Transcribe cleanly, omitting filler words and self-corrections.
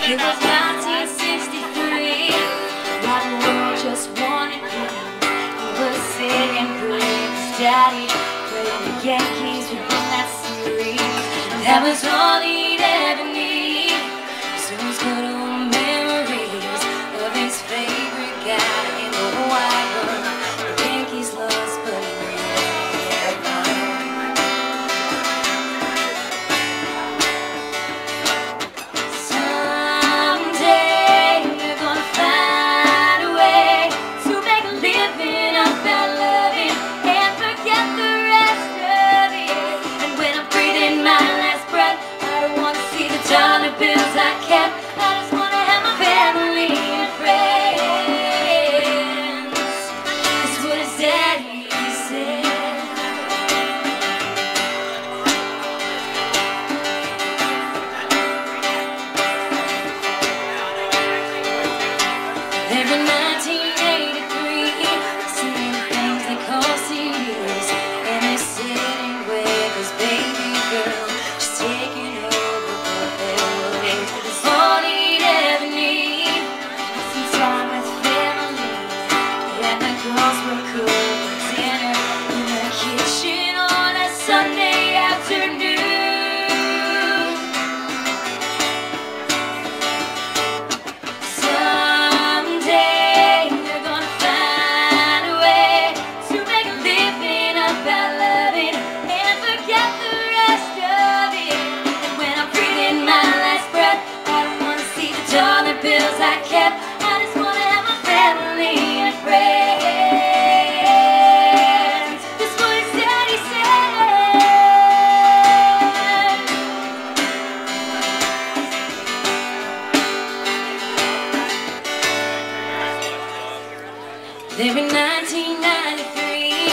It was 1963. My world just wanted things. He was sitting with his daddy, playing the Yankees would win that series. That was all he'd ever need. So those good old memories of his favorite guy in the whole wide world. The Yankees lost, but he dollar bills I kept. I just wanna have my family and friends. That's what his daddy said. There in 1983, seeing things they call serious, and he's sitting with his baby girl, just taking over. All he'd ever need was some time with family. And the girls were cooking dinner in the kitchen on a Sunday afternoon. Someday they're gonna find a way to make a living about loving and forget the rest of it. And when I'm breathing my last breath, dollar bills I kept. I just wanna have my family and friends. That's what his daddy said. There in 1993,